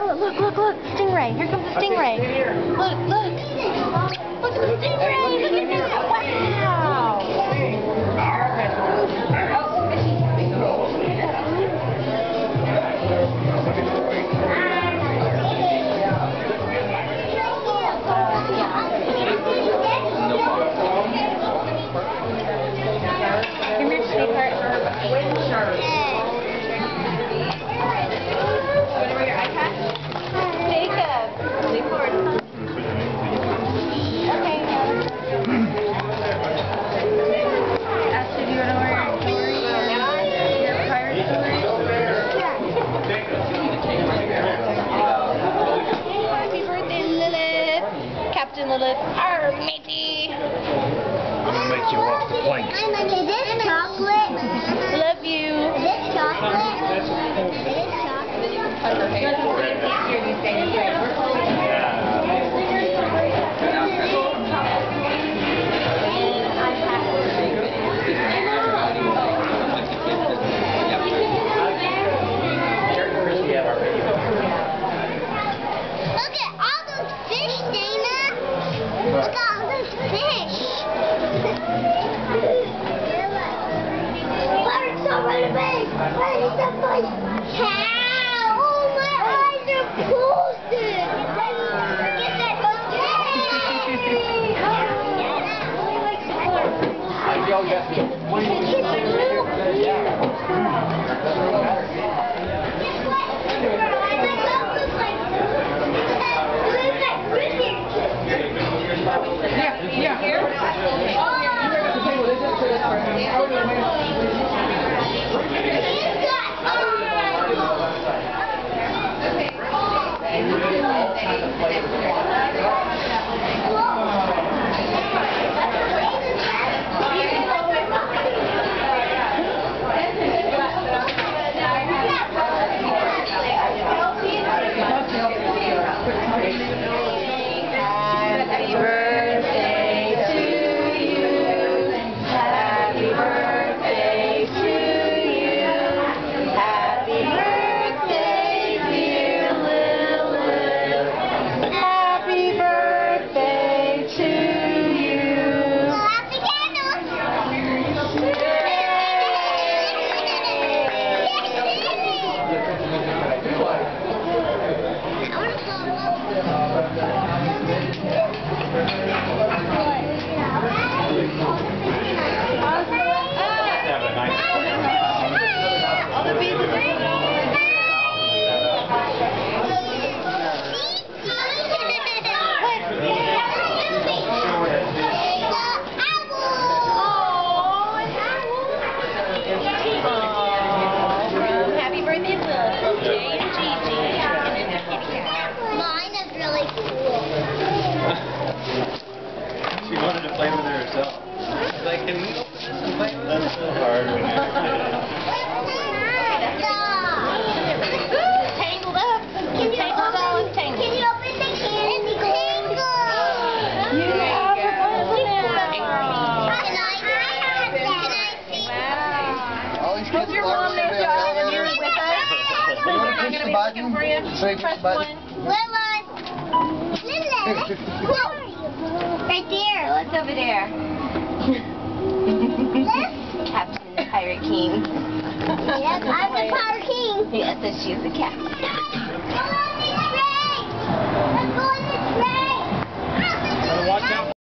look, look, look. Stingray. Here comes the stingray. Look, look. Look at the stingray. Look at that. Wow. Come here, sweetheart. Happy birthday, Lilith. Captain Lilith. Arr, matey. I'm gonna make you walk the planks. Is this chocolate? Love you. Is this chocolate? Is this Look at all those fish, Dana. Look at all those fish. Birds so really big. Birds so big. Cow. Oh, my eyes are posted. Get that Happy birthday, Lilith. Jane and Gigi. Mine is really cool. She wanted to play with it herself. She's like, can we open this and play with it? That's so hard when you're Tangled up. Tangled all tangled. Can you open the candy? Tangled. You have a present now. Can I see? Hope your mom knows you're here with us. You want to push the button? So you push the button? Lilith. Lilith. Where are you? Right there. What's over there? Captain the Pirate King. Yes, I'm the Pirate King. Yes, she's the captain.